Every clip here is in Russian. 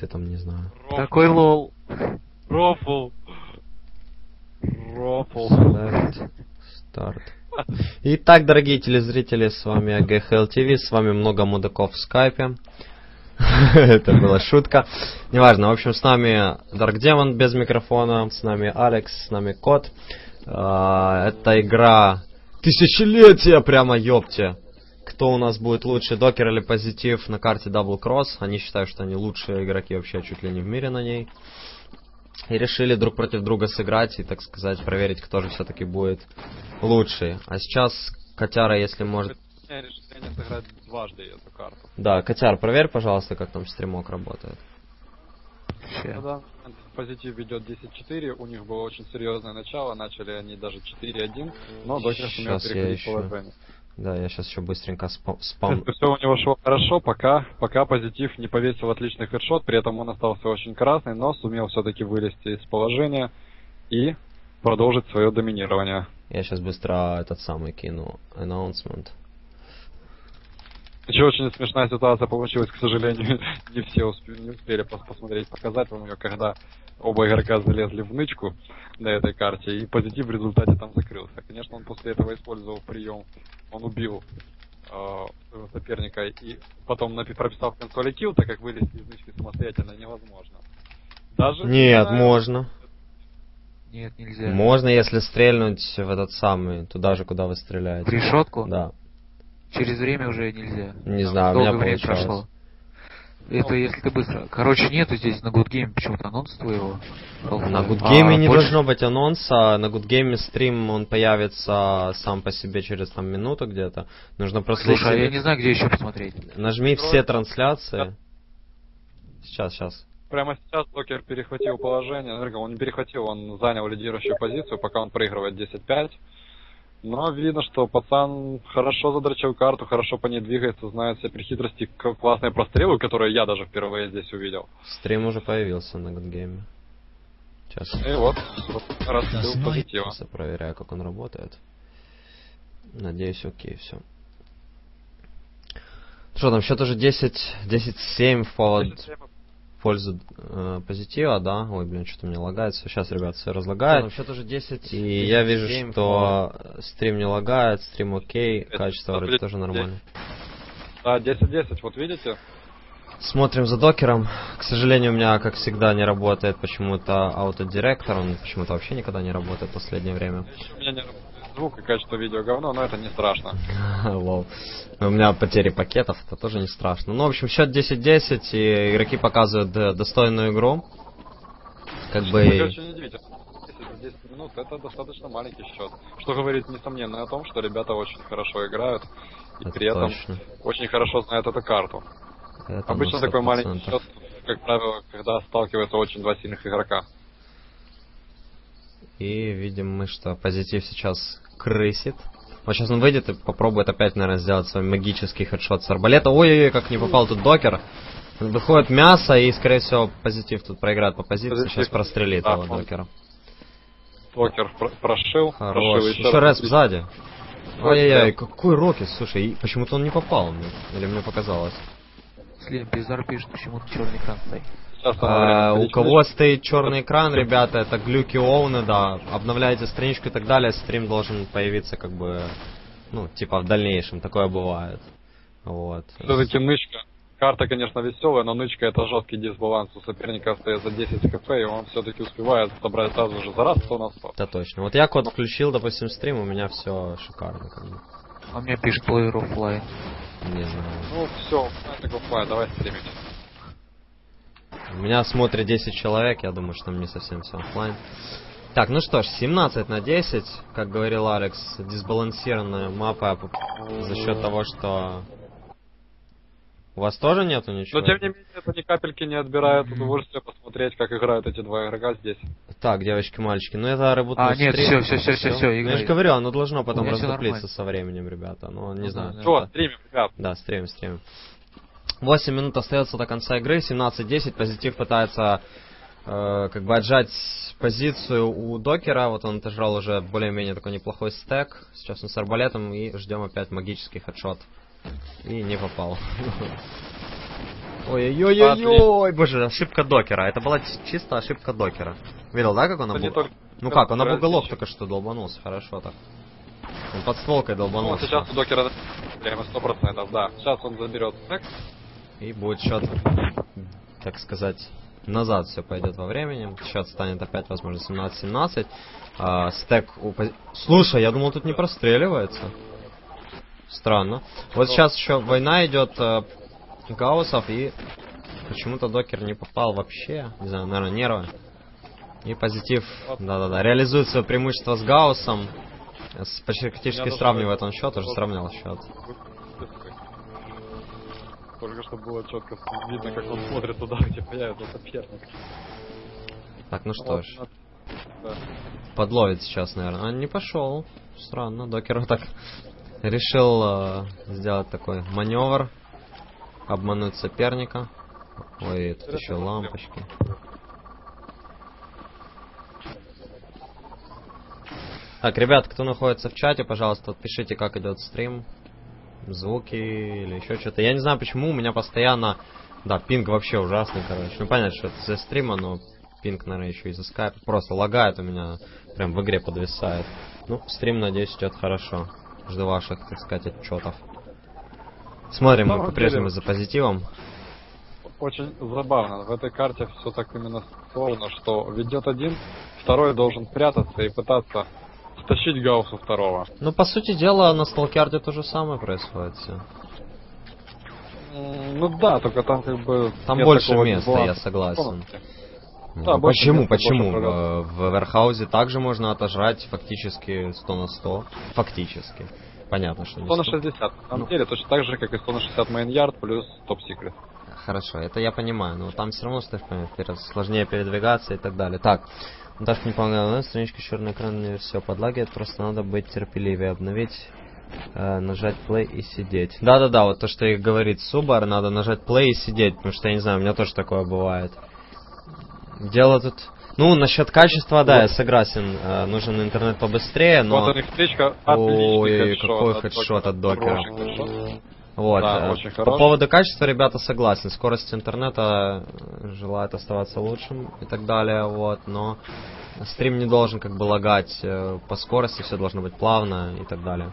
ты там, не знаю. Такой лол. Рофл. Старт. Итак, дорогие телезрители, с вами АГХЛ ТВ, с вами много мудаков в скайпе. Это была шутка. Неважно, в общем, с нами Dark Demon без микрофона, с нами Алекс, с нами Кот. Это игра тысячелетия, прямо ёпте. Кто у нас будет лучше, Докер или Позитив на карте Double Cross? Они считают, что они лучшие игроки вообще чуть ли не в мире на ней. И решили друг против друга сыграть и, так сказать, проверить, кто же все-таки будет лучший. А сейчас, Котяра, если может... Решение сыграть дважды эту карту. Да, Котяр, проверь, пожалуйста, как там стримок работает. Ну да, Позитив ведет 10-4, у них было очень серьезное начало, начали они даже 4-1, но Докер сумел переходить положение. Да, я сейчас еще быстренько спам... Все у него шло хорошо, пока Позитив не повесил отличный хедшот, при этом он остался очень красный, но сумел все-таки вылезти из положения и продолжить свое доминирование. Я сейчас быстро этот самый кину announcement. Еще очень смешная ситуация получилась, к сожалению, не все успели посмотреть, показать вам ее, когда оба игрока залезли в нычку на этой карте, и Позитив в результате там закрылся. Конечно, он после этого использовал прием, он убил своего соперника, и потом прописал в консоли килл, так как вылезти из нычки самостоятельно невозможно. Даже Нет, можно. Нет, нельзя. Можно, если стрельнуть в этот самый, туда же, куда вы стреляете. В решетку? Да. Через время уже нельзя. Не знаю, у меня получалось. Это если ты быстро. Короче, нету здесь на Good Game почему-то анонса твоего. На Good Game не должно быть анонса. На Good Game стрим он появится сам по себе через там минуту где-то. Нужно просто... Слушай, а я не знаю, где еще посмотреть. Нажми все трансляции. Сейчас. Прямо сейчас Докер перехватил положение. Он не перехватил, он занял лидирующую позицию, пока он проигрывает 10-5. Но видно, что пацан хорошо задрочил карту, хорошо по ней двигается, знает все прихитрости, классные прострелы, которые я даже впервые здесь увидел. Стрим уже появился на Good Game. Сейчас. И вот раз был Позитива. Сейчас я проверяю, как он работает. Надеюсь, окей, все. Что там, счет уже 10-7 в пользу Позитива, да? Ой, блин, что-то мне лагается. Сейчас, ребят, все разлагает. Счет уже 10. И я вижу, что стрим не лагает, стрим окей, качество вроде тоже нормально. Да, 10-10, вот видите? Смотрим за Докером. К сожалению, у меня, как всегда, не работает почему-то аутодиректор. Он почему-то вообще никогда не работает в последнее время. У меня не работает звук и качество видео говно, но это не страшно. Лол. У меня потери пакетов, это тоже не страшно. Ну, в общем, счет 10-10, и игроки показывают достойную игру. Как бы... Очень удивительно. 10 минут это достаточно маленький счет. Что говорит, несомненно, о том, что ребята очень хорошо играют и при этом очень хорошо знают эту карту. Это обычно такой маленький счет, как правило, когда сталкиваются очень два сильных игрока. И видим мы, что Позитив сейчас крысит. Вот сейчас он выйдет и попробует опять, наверное, сделать свой магический хедшот с арбалета. Ой-ой-ой, как не попал тут Докер. Выходит мясо, и, скорее всего, Позитив тут проиграет по позиции. Сейчас прострелит его Докера. Докер прошил. Хорош. Еще раз сзади. Ой-ой-ой, какой рокет, слушай, почему-то он не попал мне. Или мне показалось. Слим, Безар пишет, почему-то черный экран стоит. У кого стоит черный экран, ребята, это глюки Оуна, да. Обновляете страничку и так далее, стрим должен появиться как бы, ну, типа в дальнейшем, такое бывает. Вот. Все-таки нычка. Карта, конечно, веселая, но нычка это жесткий дисбаланс. У соперника остается 10 хп, и он все-таки успевает собрать сразу же за раз 100 на 100. Это точно. Вот я код включил, допустим, стрим, у меня все шикарно как бы. А мне пишет player offline. Не знаю. Ну все, так оффлайн, давай стримить. У меня смотрит 10 человек, я думаю, что там не совсем все оффлайн. Так, ну что ж, 17-10, как говорил Алекс, дисбалансированная мапа за счет того, что... У вас тоже нету ничего? Но тем не менее, это ни капельки не отбирает удовольствие посмотреть, как играют эти два игрока здесь. Так, девочки, мальчики, ну это работает. А, нет, все, ну, я же говорю, оно должно потом раздуплиться со временем, ребята. Ну, не знаю. Что, стримим, ребят? Да, стримим. 8 минут остается до конца игры, 17-10, Позитив пытается как бы отжать позицию у Докера, вот он отожрал уже более-менее такой неплохой стэк, сейчас он с арбалетом и ждем опять магический хедшот. И не попал. Ой-ой-ой-ой, боже, ошибка докера. Это была чисто ошибка докера. Видел, да, как он Ну как, он об уголок только что долбанулся, хорошо так. Он под стволкой долбанулся. Ну, сейчас у докера время 100%, да. Сейчас он заберет стек. И будет счет, так сказать, назад все пойдет во времени. Счет станет опять, возможно, 17-17. Стек Слушай, я думал, тут не простреливается. Странно. Вот сейчас еще война идет гауссов, и почему-то докер не попал вообще. Не знаю, наверное, нервы. И позитив, да-да-да, реализует свое преимущество с гауссом. Практически сравнивает он счет, уже сравнял счет. Только что было четко видно, как он смотрит туда, где появится соперник. Так, ну что ж. Подловит сейчас, наверное. А не пошел. Странно, докер так решил сделать такой маневр. Обмануть соперника. Ой, тут еще лампочки. Так, ребят, кто находится в чате, пожалуйста, пишите, как идет стрим. Звуки или еще что-то. Я не знаю, почему у меня постоянно... Да, пинг вообще ужасный, короче. Ну, понятно, что это из-за стрима, но пинг, наверное, еще из-за скайпа. Просто лагает у меня. Прям в игре подвисает. Ну, стрим, надеюсь, идет хорошо. Жду ваших, так сказать, отчетов. Смотрим мы по-прежнему за позитивом. Очень забавно. В этой карте все так именно сложно, что ведет один, второй должен прятаться и пытаться стащить гаусса второго. Ну, по сути дела, на сталкерде то же самое происходит все. Ну да, только там как бы... Там больше места, я согласен. Да, почему? В Верхаузе также можно отожрать фактически 100 на 100. Фактически. Понятно, что не 100 на 60. На самом деле точно так же, как и 100 на 60 мейн-ярд плюс топ-секрет. Хорошо, это я понимаю, но там все равно сложнее передвигаться и так далее. Так, так не понравилось, страничка черный экран не все подлагивает, просто надо быть терпеливее, обновить, нажать play и сидеть. Да-да-да, вот то, что и говорит Субар, надо нажать play и сидеть, потому что, я не знаю, у меня тоже такое бывает. Дело тут... Ну, насчет качества, да, я согласен, нужен интернет побыстрее, но... Вот у них встречка, ой, какой хедшот от докера. Вот. Да, по поводу качества, ребята, согласен. Скорость интернета желает оставаться лучшим и так далее, вот, но стрим не должен как бы лагать по скорости, все должно быть плавно и так далее.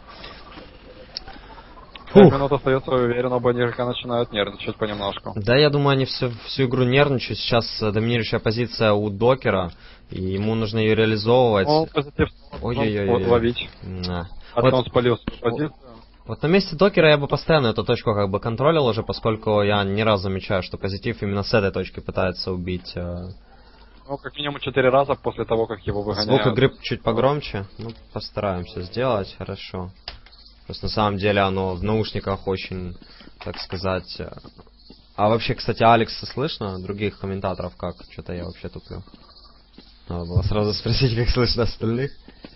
5 минут остается, уверен, оба игрока начинают нервничать понемножку. Да, я думаю, они всю игру нервничают. Сейчас доминирующая позиция у докера, и ему нужно ее реализовывать. Ой-ой-ой. Ловить. А вот он спалил свою позицию. Вот на месте докера я бы постоянно эту точку как бы контролил уже, поскольку я не раз замечаю, что позитив именно с этой точки пытается убить. Ну, как минимум 4 раза после того, как его выгоняют. Звук игры чуть погромче. Ну, постараемся сделать, хорошо. Просто на самом деле оно в наушниках очень, так сказать... А вообще, кстати, Алекса слышно? Других комментаторов как? Что-то я вообще туплю. Надо было сразу спросить, как слышно остальных.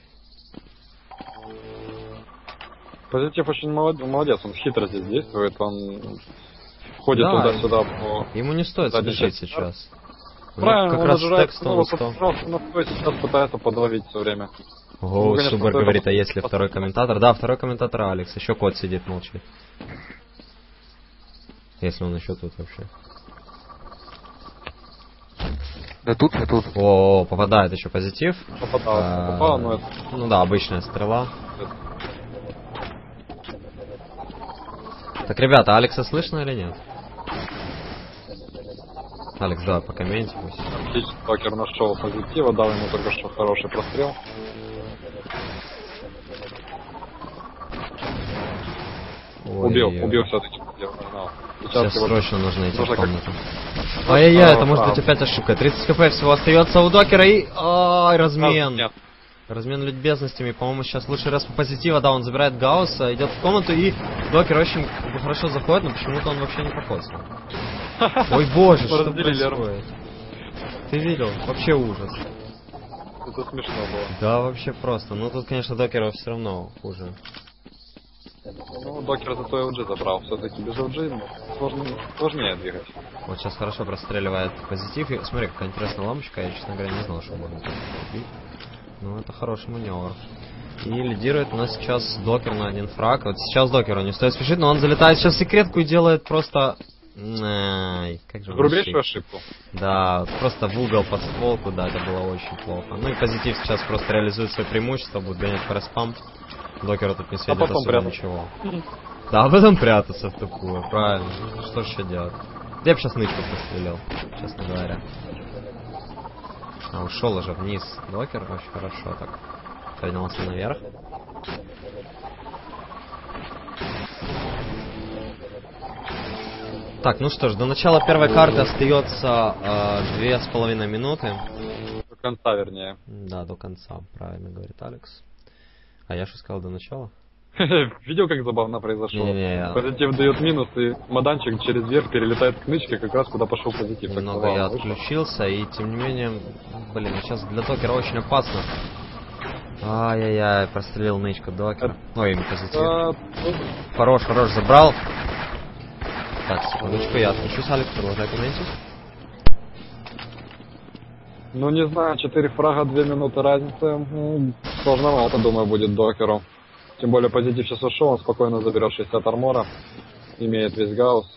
Позитив очень молодец, он хитро здесь действует, он ходит туда-сюда по... Ему не стоит спешить сейчас. Правильно, как он раз нажирает текст снова, сейчас пытается подловить все время. Ого, Субар говорит, а если второй комментатор? Да, второй комментатор Алекс, еще кот сидит, молчит. Если он еще тут вообще. Да тут, я тут. О, попадает еще позитив. Попал, но это... Ну да, обычная стрела. Так, ребята, Алекса слышно или нет? Алекс, давай покомменти пусть. Отлично, Докер нашел позитива, дал ему только что хороший прострел. Убил все-таки. Сейчас срочно нужно идти в комнату. Ай-яй-яй, это может быть опять ошибка. 30 хп всего остается у докера и... Ай, размен. Размен любезностями. По-моему, сейчас лучший раз по позитива. Да, он забирает гаусса, идет в комнату, и докер очень хорошо заходит, но почему-то он вообще не проходит. Ой, боже, что происходит? Ты видел? Вообще ужас. Это смешно было. Да, вообще просто. Ну, тут, конечно, докера все равно хуже. Ну, докер зато LG забрал. Все-таки без LG сложнее двигать. Вот сейчас хорошо простреливает позитив. И, смотри, какая интересная лампочка. Я, честно говоря, не знал, что можно так убить. Ну, это хороший маневр. И лидирует у нас сейчас докер на 1 фраг. Вот сейчас докеру не стоит спешить, но он залетает сейчас в секретку и делает просто Ай, как же Грубейшую мальчик. ошибку. Да, вот просто в угол под стволку, да, это было очень плохо. Ну и позитив сейчас просто реализует свое преимущество, будет гонять форс-памп. Докеру тут не светит потом особо прятаться. ничего. Да, а потом прятаться в тупую, правильно. Ну, что ж еще делать? Я бы сейчас нычку пострелил, честно говоря. А, ушел уже вниз Докер, очень хорошо так. Поднялся наверх. Так, ну что ж, до начала первой карты остается 2,5 минуты. До конца, вернее. Да, до конца, правильно говорит Алекс. А я что сказал, до начала? Видел, как забавно произошло? Не-не-не. Позитив дает минус, и маданчик через верх перелетает к нычке, как раз куда пошел позитив. Так Немного я забавно вышло. отключился, и тем не менее, блин, сейчас для Докера очень опасно. Ай-яй-яй, прострелил нычку Докера. Ой, позитив. Хорош, забрал. Так, секундочку, я отключусь, Алекс, продолжай комментить. Ну, не знаю, 4 фрага, 2 минуты разницы. Сложновато, думаю, будет Докеру. Тем более позитив сейчас ушел, он спокойно заберет 60 армора. Имеет весь гаусс.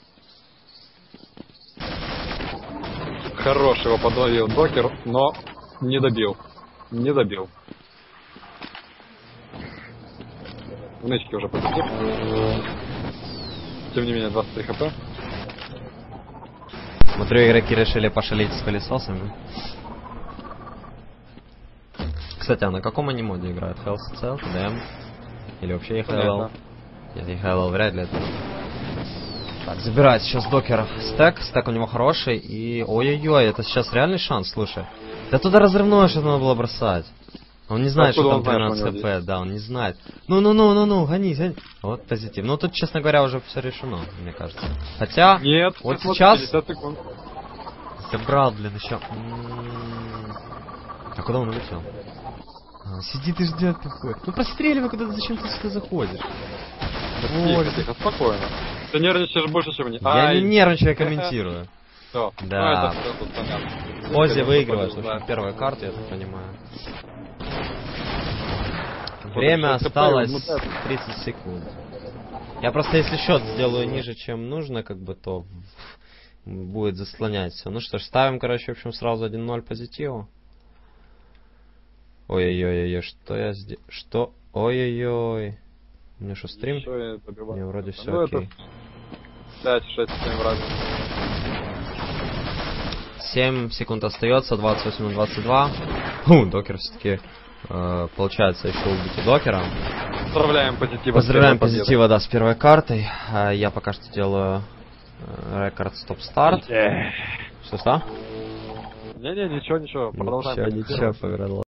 Хороший его подловил Докер, но не добил. Не добил. В нычке уже позитив. Тем не менее, 23 хп. Смотрю, игроки решили пошалить с пылесосами. Кстати, а на каком они моде играют? Hell's Cell, DM? Или вообще EHL? Нет, EHL вряд ли это. Так, забирает сейчас Докер стэк. Стэк у него хороший. И ой-ой-ой, это сейчас реальный шанс, слушай. Да туда разрывное что-то надо было бросать. Он не знает, Откуда что он там знает, 13 что у него хп, да, он не знает. Ну, гонись. Вот позитив. Ну тут, честно говоря, уже все решено, мне кажется. Хотя, Нет, вот смотри, сейчас 50 секунд. забрал, блин, еще. А куда он улетел? А, сидит и ждет такой. Ну простреливай куда-то, зачем ты сюда заходишь? Тихо, тихо, спокойно. Ты нервничаешь больше, чем мне. Я не нервничаю, я комментирую. Все. Да. Ну, это всё тут понятно. Ози выигрывает, в Да. общем, первую карту, я так понимаю. Время сейчас осталось КП, вот 30 секунд. Я просто, если счет сделаю ниже, чем нужно, как бы, то будет заслонять все. Ну что ж, ставим, короче, в общем, сразу 1-0 позитиву. Ой-ой-ой, что я сделал? Что? Ой-ой-ой. У меня что, стрим? Ещё я добиваю. Не, вроде все Ну, окей. это 5, 6, 7 раз. 7 секунд остается, 28 на 22. Докер все-таки получается еще убить и Докера. Поздравляем позитива. Поздравляем с первой позитива, да, с первой картой. Я пока что делаю рекорд стоп-старт. победой. Что-что? Не-не, ничего, продолжаем. Ничего, повернуло.